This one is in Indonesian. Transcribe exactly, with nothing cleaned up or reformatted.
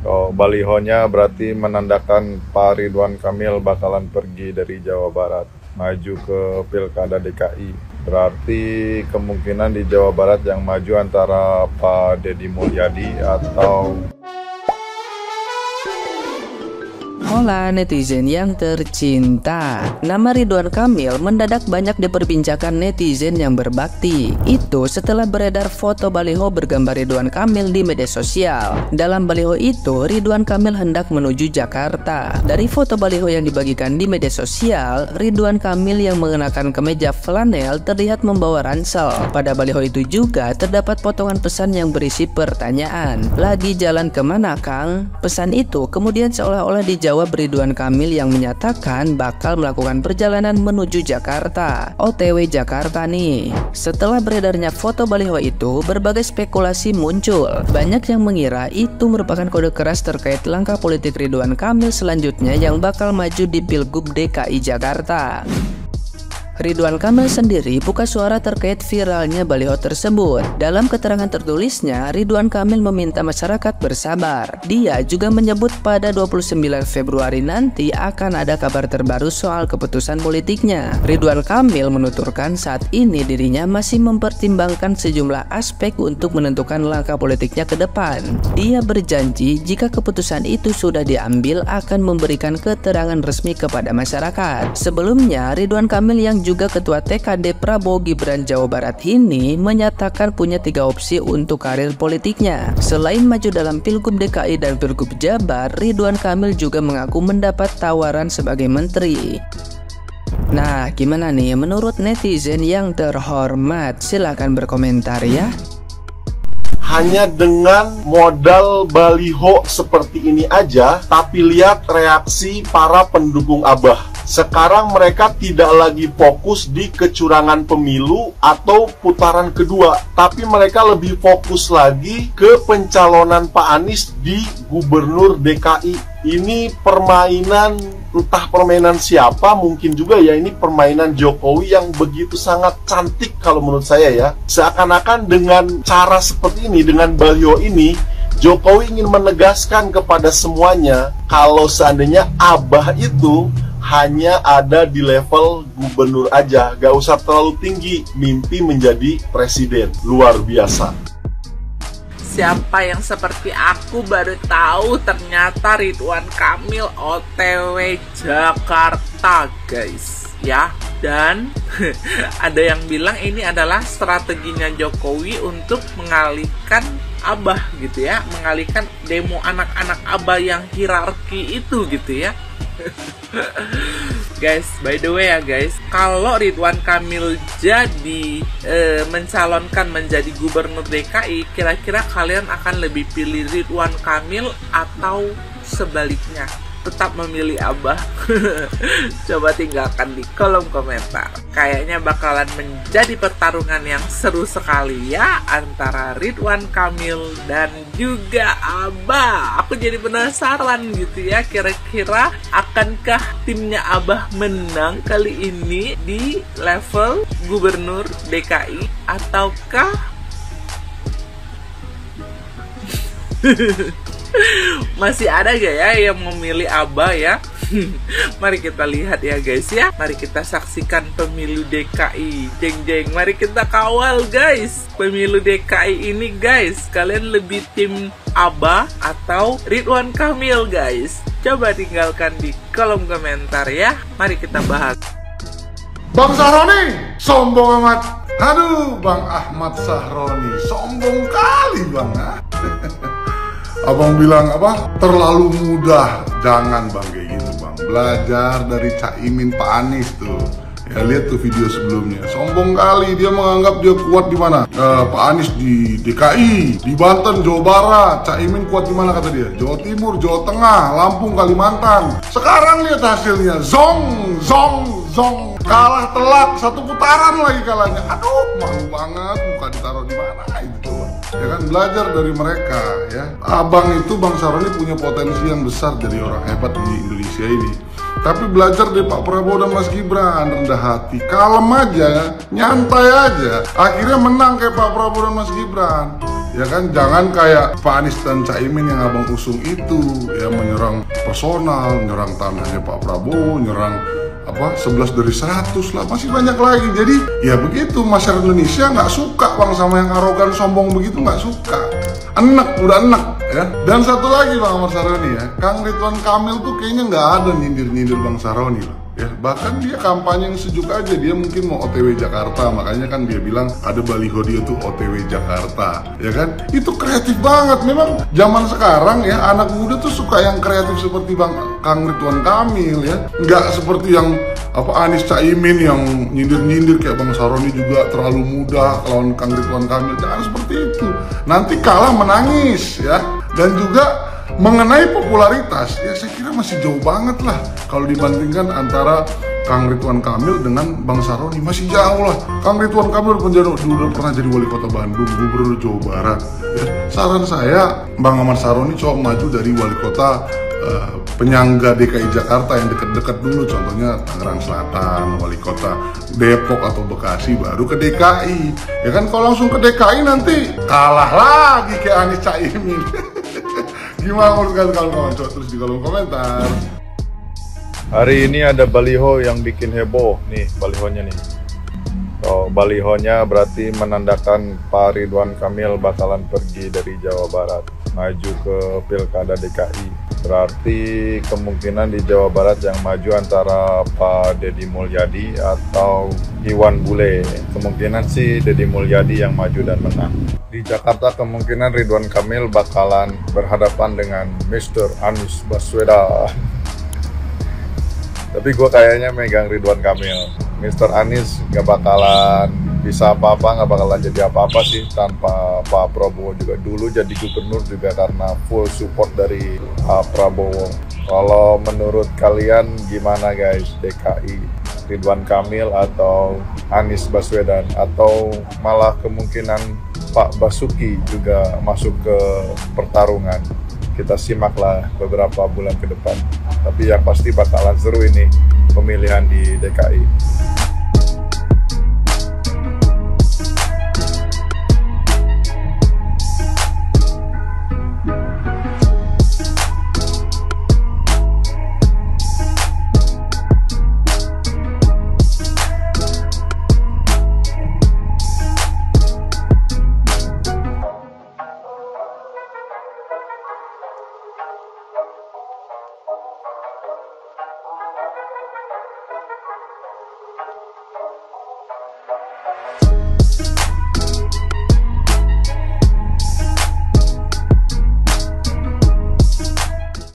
Oh, balihonya berarti menandakan Pak Ridwan Kamil bakalan pergi dari Jawa Barat, maju ke Pilkada D K I. Berarti kemungkinan di Jawa Barat yang maju antara Pak Deddy Mulyadi atau... Hola netizen yang tercinta. Nama Ridwan Kamil mendadak banyak diperbincangkan netizen yang berbakti. Itu setelah beredar foto baliho bergambar Ridwan Kamil di media sosial. Dalam baliho itu, Ridwan Kamil hendak menuju Jakarta. Dari foto baliho yang dibagikan di media sosial, Ridwan Kamil yang mengenakan kemeja flanel terlihat membawa ransel. Pada baliho itu juga terdapat potongan pesan yang berisi pertanyaan. Lagi jalan kemana, Kang? Pesan itu kemudian seolah-olah dijawab Ridwan Kamil yang menyatakan bakal melakukan perjalanan menuju Jakarta. O T W Jakarta nih. Setelah beredarnya foto baliho itu, berbagai spekulasi muncul. Banyak yang mengira itu merupakan kode keras terkait langkah politik Ridwan Kamil selanjutnya yang bakal maju di Pilgub D K I Jakarta. Ridwan Kamil sendiri buka suara terkait viralnya baliho tersebut. Dalam keterangan tertulisnya, Ridwan Kamil meminta masyarakat bersabar. Dia juga menyebut pada dua puluh sembilan Februari nanti akan ada kabar terbaru soal keputusan politiknya. Ridwan Kamil menuturkan saat ini dirinya masih mempertimbangkan sejumlah aspek untuk menentukan langkah politiknya ke depan. Dia berjanji jika keputusan itu sudah diambil akan memberikan keterangan resmi kepada masyarakat. Sebelumnya, Ridwan Kamil yang juga Ketua T K D Prabowo Gibran Jawa Barat ini menyatakan punya tiga opsi untuk karir politiknya. Selain maju dalam Pilgub D K I dan Pilgub Jabar, Ridwan Kamil juga mengaku mendapat tawaran sebagai menteri. Nah, gimana nih menurut netizen yang terhormat? Silahkan berkomentar ya. Hanya dengan modal baliho seperti ini aja, tapi lihat reaksi para pendukung Abah. Sekarang mereka tidak lagi fokus di kecurangan pemilu atau putaran kedua, tapi mereka lebih fokus lagi ke pencalonan Pak Anies di Gubernur D K I. Ini permainan, entah permainan siapa, mungkin juga ya ini permainan Jokowi yang begitu sangat cantik kalau menurut saya ya. Seakan-akan dengan cara seperti ini, dengan baliho ini, Jokowi ingin menegaskan kepada semuanya kalau seandainya Abah itu hanya ada di level gubernur aja, gak usah terlalu tinggi, mimpi menjadi presiden. Luar biasa. Siapa yang seperti aku baru tahu ternyata Ridwan Kamil O T W Jakarta, guys, ya. Dan ada yang bilang ini adalah strateginya Jokowi untuk mengalihkan Abah gitu ya, mengalihkan demo anak-anak Abah yang hierarki itu gitu ya. Guys, by the way ya guys, kalau Ridwan Kamil jadi e, mencalonkan menjadi gubernur D K I, kira-kira kalian akan lebih pilih Ridwan Kamil atau sebaliknya? Tetap memilih Abah? Coba tinggalkan di kolom komentar. Kayaknya bakalan menjadi pertarungan yang seru sekali ya antara Ridwan Kamil dan juga Abah. Aku jadi penasaran gitu ya, kira-kira akankah timnya Abah menang kali ini di level gubernur D K I ataukah masih ada gak ya yang memilih Abah ya? Mari kita lihat ya guys ya. Mari kita saksikan pemilu D K I. Jeng jeng, mari kita kawal guys pemilu D K I ini guys. Kalian lebih tim Abah atau Ridwan Kamil guys? Coba tinggalkan di kolom komentar ya. Mari kita bahas. Bang Sahroni sombong amat. Aduh, Bang Ahmad Sahroni sombong kali bang. Abang bilang apa? Terlalu mudah. Jangan bang kayak gitu bang. Belajar dari Caimin Pak Anies tuh. Ya lihat tuh video sebelumnya. Sombong kali dia menganggap dia kuat di mana? Uh, Pak Anies di D K I, di Banten, Jawa Barat. Caimin kuat di mana kata dia? Jawa Timur, Jawa Tengah, Lampung, Kalimantan. Sekarang lihat hasilnya. Zong, zong, zong. Kalah telak, satu putaran lagi kalahnya. Aduh, malu banget. Muka ditaruh di mana itu? Ya kan, belajar dari mereka ya. Abang itu Bang Sahroni punya potensi yang besar dari orang hebat di Indonesia ini. Tapi belajar dari Pak Prabowo dan Mas Gibran, rendah hati, kalem aja, nyantai aja. Akhirnya menang kayak Pak Prabowo dan Mas Gibran. ya kan? Jangan kayak Pak Anies dan Caimin yang abang usung itu, ya menyerang personal, menyerang tanahnya Pak Prabowo, menyerang apa sebelas dari seratus lah, masih banyak lagi. Jadi ya begitu, masyarakat Indonesia nggak suka bang sama yang arogan sombong begitu, nggak suka, enak, udah enak ya. Dan satu lagi Bang Ahmad Saroni ya, Kang Ridwan Kamil tuh kayaknya nggak ada nyindir-nyindir Bang Saroni loh. Ya, bahkan dia kampanye yang sejuk aja, dia mungkin mau O T W Jakarta, makanya kan dia bilang ada baliho dia tuh O T W Jakarta, ya kan? Itu kreatif banget, memang zaman sekarang ya anak muda tuh suka yang kreatif seperti Bang Kang Ridwan Kamil ya, nggak seperti yang apa Anies Caimin yang nyindir-nyindir kayak Bang Saroni juga terlalu mudah lawan Kang Ridwan Kamil. Jangan seperti itu, nanti kalah menangis ya. Dan juga mengenai popularitas, ya saya kira masih jauh banget lah kalau dibandingkan antara Kang Ridwan Kamil dengan Bang Saroni, masih jauh lah. Kang Ridwan Kamil udah, udah pernah jadi wali kota Bandung, gubernur Jawa Barat. Ya, saran saya Bang Ahmad Saroni coba maju dari wali kota uh, penyangga D K I Jakarta yang deket-deket dulu, contohnya Tangerang Selatan, wali kota Depok atau Bekasi, baru ke D K I. Ya kan kalau langsung ke D K I nanti kalah lagi kayak Anies Caimin. Gimana menurut kalian kawan-kawan? Coba tulis di kolom komentar. Hari ini ada baliho yang bikin heboh nih, balihonya nih. Oh, balihonya berarti menandakan Pak Ridwan Kamil bakalan pergi dari Jawa Barat, maju ke Pilkada D K I. Berarti kemungkinan di Jawa Barat yang maju antara Pak Deddy Mulyadi atau Iwan Bule. Kemungkinan sih Deddy Mulyadi yang maju dan menang. Di Jakarta kemungkinan Ridwan Kamil bakalan berhadapan dengan mister Anies Baswedan. Tapi gue kayaknya megang Ridwan Kamil. mister Anies gak bakalan bisa apa-apa, gak bakalan jadi apa-apa sih tanpa Pak Prabowo. Juga dulu jadi gubernur juga karena full support dari Pak Prabowo. Kalau menurut kalian gimana guys, D K I? Ridwan Kamil atau Anies Baswedan? Atau malah kemungkinan Pak Basuki juga masuk ke pertarungan? Kita simaklah beberapa bulan ke depan. Tapi yang pasti bakalan seru ini pemilihan di D K I.